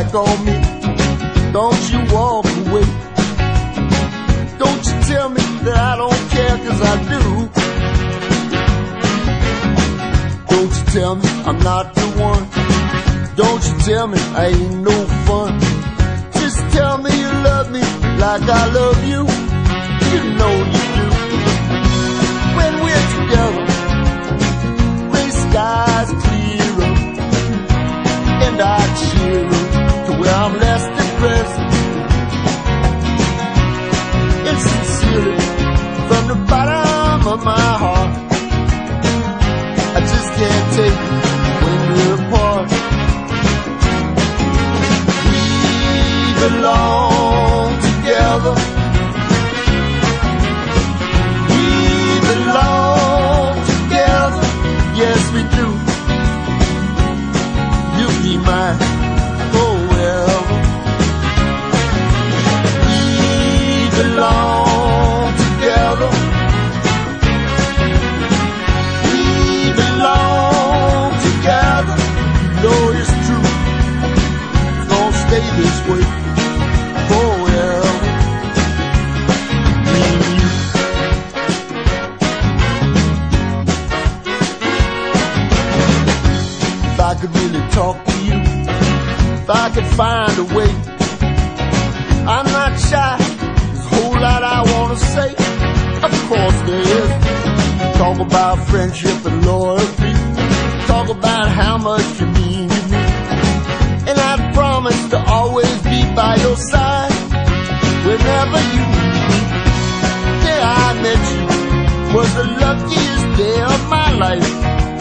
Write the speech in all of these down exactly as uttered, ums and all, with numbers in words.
back on me. Don't you walk away. Don't you tell me that I don't care, 'cause I do. Don't you tell me I'm not the one. Don't you tell me I ain't no fun. Just tell me you love me like I love you. You know you do. When we're together, gray skies clear up, and I cheer up to where I'm less depressed. And sincerely, from the bottom of my heart, I just can't take it when we're apart. We belong together. We belong together. Yes, we do. You'll be mine forever. We belong together. We belong together. You know it's true. It's gonna stay this way forever. Me and you. If I could really talk to you, if I could find a way, I'm not shy. There's a whole lot I wanna say. Of course there is. Talk about friendship and loyalty. Talk about how much you mean to me. And I promise to always be by your side whenever you need me. Yeah, I met you, was the luckiest day of my life.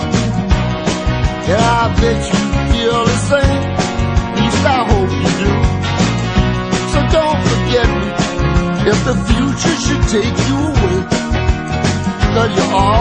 And I bet you feel the same. At least I hope you do. So don't forget me if the future should take you away, 'cause you're all